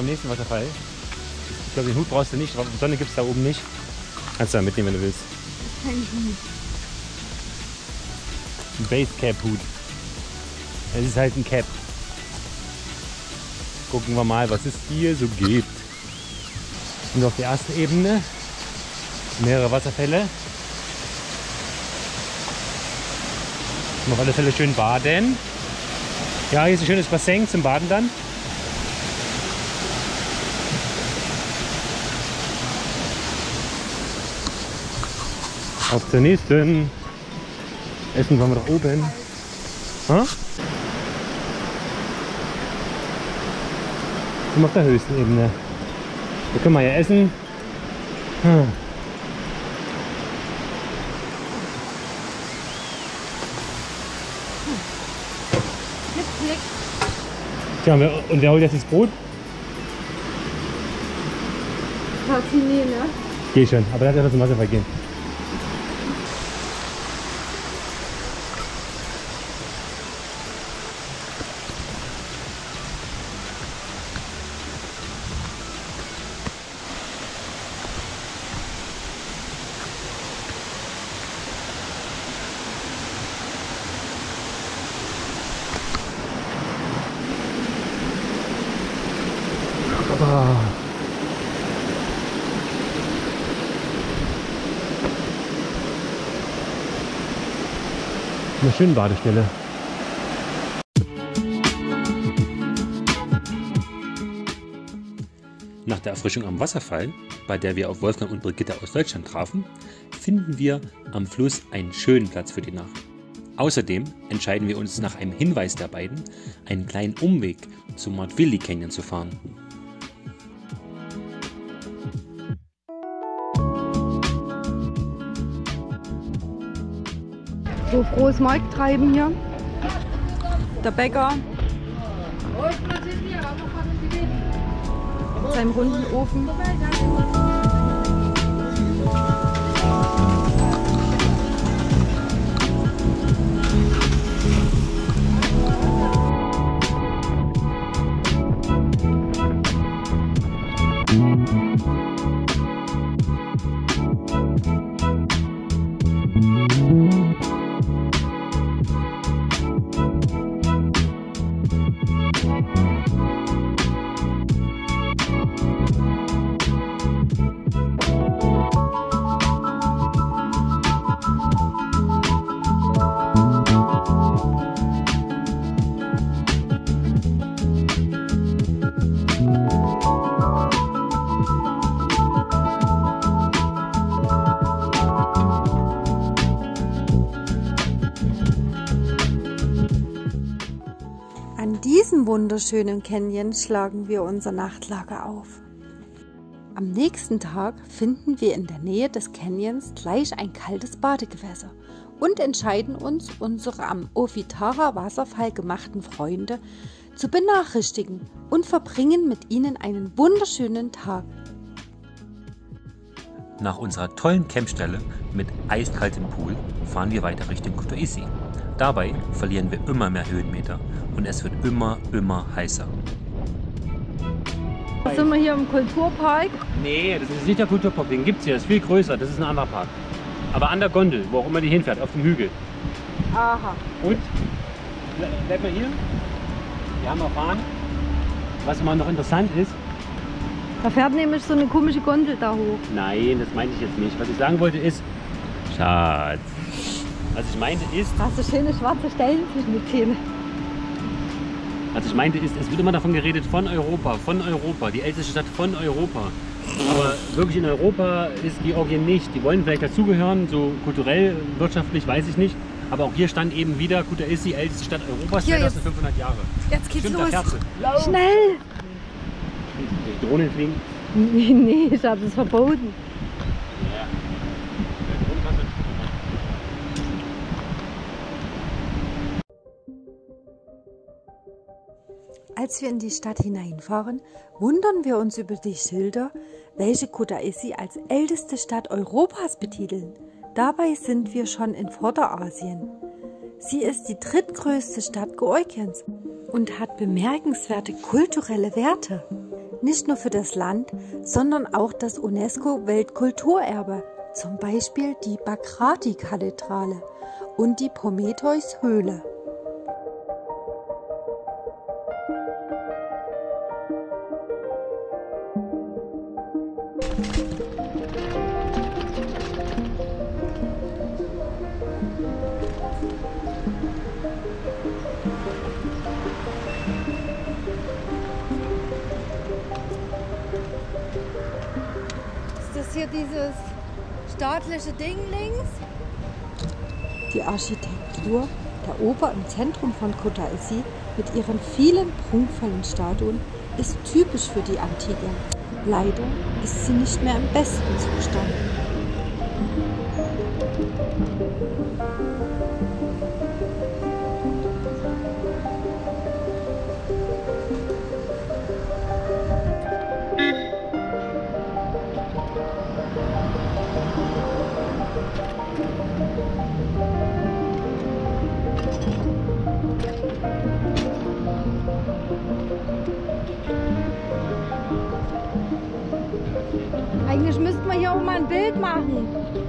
beim nächsten Wasserfall. Ich glaube, den Hut brauchst du nicht, aber Sonne gibt es da oben nicht. Kannst du da mitnehmen, wenn du willst. Kein Hut. Ein Basecap-Hut. Es ist halt ein Cap. Gucken wir mal, was es hier so gibt. Und auf der ersten Ebene mehrere Wasserfälle. Und auf alle Fälle schön baden. Ja, hier ist ein schönes Bassin zum Baden dann. Auf zur nächsten. Essen waren wir doch oben. Ha? Und auf der höchsten Ebene. Da können wir ja essen. Hm. Tja, und wer holt jetzt das Brot? Martini, ne? Geh schon, aber lass einfach zum Wasserfall gehen. Eine schöne Badestelle. Nach der Erfrischung am Wasserfall, bei der wir auf Wolfgang und Brigitte aus Deutschland trafen, finden wir am Fluss einen schönen Platz für die Nacht. Außerdem entscheiden wir uns nach einem Hinweis der beiden, einen kleinen Umweg zum Mount Willie Canyon zu fahren. So frohes Markttreiben hier. Der Bäcker mit seinem runden Ofen. An diesem wunderschönen Canyon schlagen wir unser Nachtlager auf. Am nächsten Tag finden wir in der Nähe des Canyons gleich ein kaltes Badegewässer und entscheiden uns, unsere am Ofitara Wasserfall gemachten Freunde zu benachrichtigen und verbringen mit ihnen einen wunderschönen Tag. Nach unserer tollen Campstelle mit eiskaltem Pool fahren wir weiter Richtung Kutaisi. Dabei verlieren wir immer mehr Höhenmeter und es wird immer heißer. Sind wir hier im Kulturpark? Nee, das ist nicht der Kulturpark, den gibt es hier, das ist viel größer, das ist ein anderer Park. Aber an der Gondel, wo auch immer die hinfährt, auf dem Hügel. Aha. Und, bleib mal hier, wir haben erfahren, was mal noch interessant ist. Da fährt nämlich so eine komische Gondel da hoch. Nein, das meinte ich jetzt nicht. Was ich sagen wollte ist, Schatz, was ich meinte ist... Hast du schöne schwarze Stellen zwischen den Zähnen? Was ich meinte ist, es wird immer davon geredet, von Europa, die älteste Stadt von Europa. Aber wirklich in Europa ist Georgien nicht. Die wollen vielleicht dazugehören, so kulturell, wirtschaftlich, weiß ich nicht. Aber auch hier stand eben wieder, Kutaisi, älteste Stadt Europas, 2500 Jahre. Jetzt geht's Stimmt, los. Kerze. Schnell! Die Drohnen fliegen. Nee, ich habe es verboten. Ja. Als wir in die Stadt hineinfahren, wundern wir uns über die Schilder, welche Kutaisi als älteste Stadt Europas betiteln. Dabei sind wir schon in Vorderasien. Sie ist die drittgrößte Stadt Georgiens und hat bemerkenswerte kulturelle Werte. nicht nur für das Land, sondern auch das UNESCO-Weltkulturerbe, zum Beispiel die Bagrati-Kathedrale und die Prometheus-Höhle. Ist das hier dieses staatliche Ding links? Die Architektur der Oper im Zentrum von Kutaisi mit ihren vielen prunkvollen Statuen ist typisch für die Antike. Leider ist sie nicht mehr im besten Zustand. Eigentlich müssten wir hier auch mal ein Bild machen.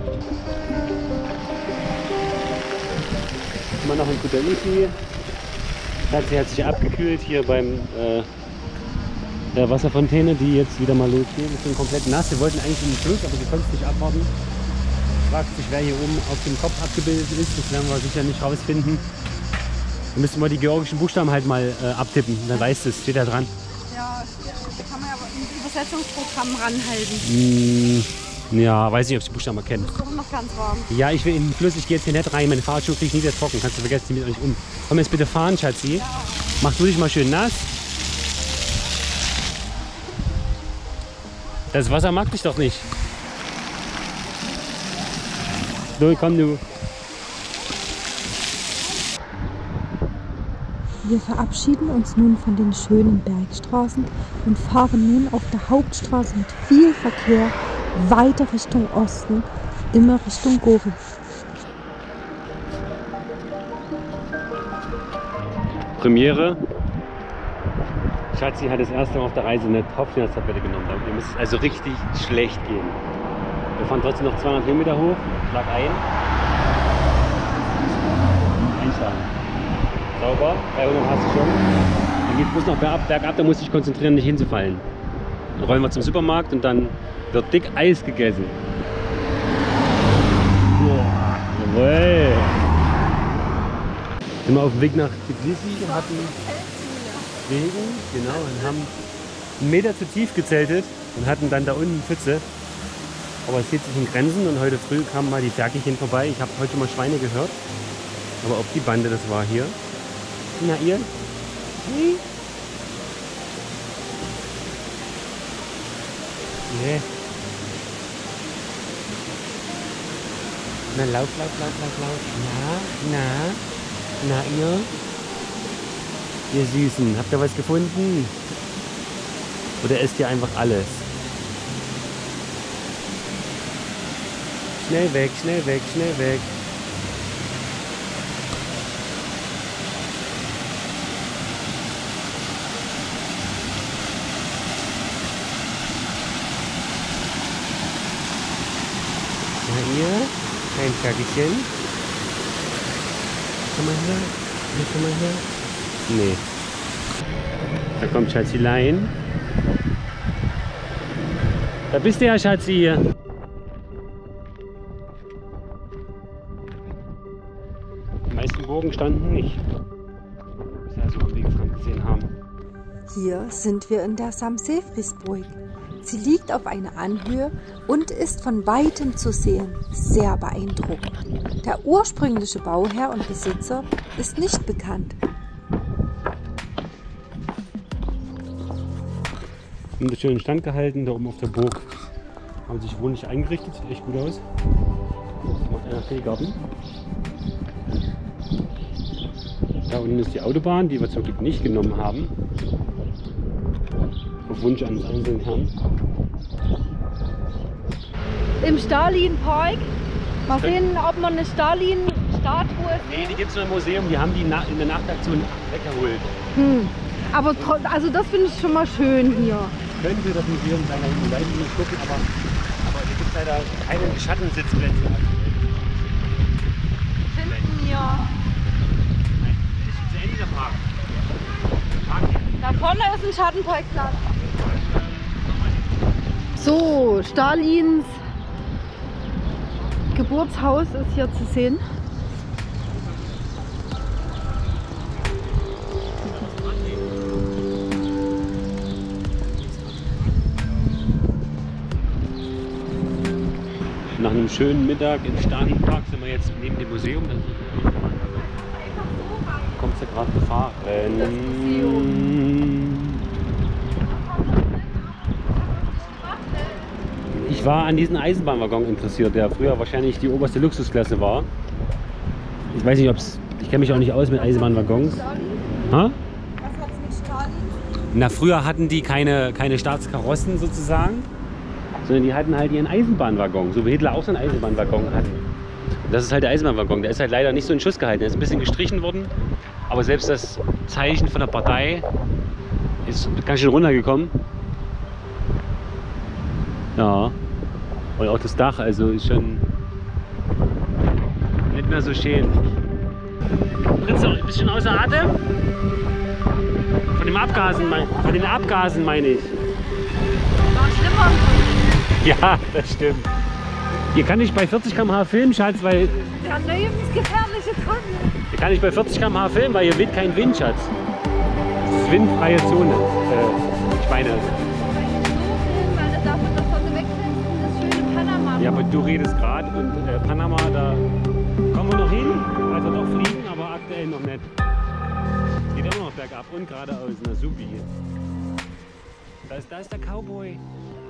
Immer noch in Kutaisi. Sie hat sich abgekühlt hier beim der Wasserfontäne, die jetzt wieder mal losgeht. Wir sind komplett nass. Wir wollten eigentlich in den Fluss, aber wir konnten es nicht abwarten. Fragt sich, wer hier oben auf dem Kopf abgebildet ist. Das werden wir sicher nicht rausfinden. Wir müssen mal die georgischen Buchstaben halt mal abtippen. Dann weißt du es, steht da dran. Ja, kann man aber ein Übersetzungsprogramm ranhalten. Ja, weiß nicht, ob ich die Buchstaben erkenne. Ist doch noch ganz warm. Ja, ich will in den Fluss, ich gehe jetzt hier nicht rein. Meine Fahrradschuhe kriege ich nie wieder trocken. Kannst du vergessen, die mit euch um. Komm jetzt bitte fahren, Schatzi. Ja. Mach du dich mal schön nass. Das Wasser mag dich doch nicht. So, komm du. Wir verabschieden uns nun von den schönen Bergstraßen und fahren nun auf der Hauptstraße mit viel Verkehr weiter Richtung Osten, immer Richtung Gori. Premiere. Schatzi hat das erste Mal auf der Reise eine Kopfschmerztablette genommen. Ihr müsst es also richtig schlecht gehen. Wir fahren trotzdem noch 200 Kilometer hoch. Schlag ein. Einschlagen. Sauber. 300 hast du schon. Dann geht es bloß noch bergab, da musst du dich konzentrieren, nicht hinzufallen. Dann rollen wir zum Supermarkt und dann wird dick Eis gegessen. Boah, jawohl. Sind wir auf dem Weg nach Tbilisi, hatten Regen, genau, und haben 1 Meter zu tief gezeltet und hatten dann da unten Pfütze. Aber es hielt sich in Grenzen und heute früh kamen mal die Ferkelchen vorbei. Ich habe heute mal Schweine gehört, aber ob die Bande das war hier. Na ihr? Nee. Nee. Na, lauf. Na ihr? Ihr Süßen, habt ihr was gefunden? Oder esst ihr einfach alles? Schnell weg. Na ihr? Ein Ferkelchen? Komm mal her. Nee. Da kommt Schatzilein. Da bist du ja, Schatzi. Die meisten Burgen standen nicht. Was wir also am Wegesrand gesehen haben. Hier sind wir in der Samsefrisburg. Sie liegt auf einer Anhöhe und ist von weitem zu sehen. Sehr beeindruckend. Der ursprüngliche Bauherr und Besitzer ist nicht bekannt. Wunderschön Stand gehalten, da oben auf der Burg. Haben sich wohnlich eingerichtet, sieht echt gut aus. Macht einer Fehlgarten. Da unten ist die Autobahn, die wir zum Glück nicht genommen haben. Auf Wunsch eines einzelnen Herrn. Im Stalin-Park. Mal sehen, ob man eine Stalin-Statue sieht. Nee, die gibt es nur im Museum, die haben die in der Nachtaktion weggeholt. Aber also das finde ich schon mal schön hier. könnte das Museum sein, da hinten gleich nicht gucken, aber hier gibt es leider keine Schattensitzplätze. Finden ja. Nein, das ist zu Ende der Park. Der Park hier. Da vorne ist ein Schattenparkplatz. So, Stalins Geburtshaus ist hier zu sehen. Nach einem schönen Mittag im Stalin-Park sind wir jetzt neben dem Museum. Da kommt ja gerade gefahren. Ich war an diesen Eisenbahnwaggon interessiert, der früher wahrscheinlich die oberste Luxusklasse war. Ich weiß nicht, ich kenne mich auch nicht aus mit Eisenbahnwaggons. Ha? Was hat es mit Stalin? Na, früher hatten die keine Staatskarossen sozusagen, sondern die hatten halt ihren Eisenbahnwaggon, so wie Hitler auch so einen Eisenbahnwaggon hat. Und das ist halt der Eisenbahnwaggon, der ist halt leider nicht so in Schuss gehalten, der ist ein bisschen gestrichen worden, aber selbst das Zeichen von der Partei ist ganz schön runtergekommen. Ja, und auch das Dach, also ist schon nicht mehr so schön. Trittst du auch ein bisschen außer Atem? Von den Abgasen meine ich. War schlimmer. Ja, das stimmt. Hier kann ich bei 40 km/h filmen, Schatz, weil... Der lebensgefährliche Tunnel. Hier kann ich bei 40 km/h filmen, weil hier weht kein Wind, Schatz. Das ist windfreie Zone. Ich meine... Ja, aber du redest gerade und Panama, da kommen wir noch hin, also doch fliegen, aber aktuell noch nicht. Geht immer noch bergab und geradeaus, na supi. Da ist der Cowboy.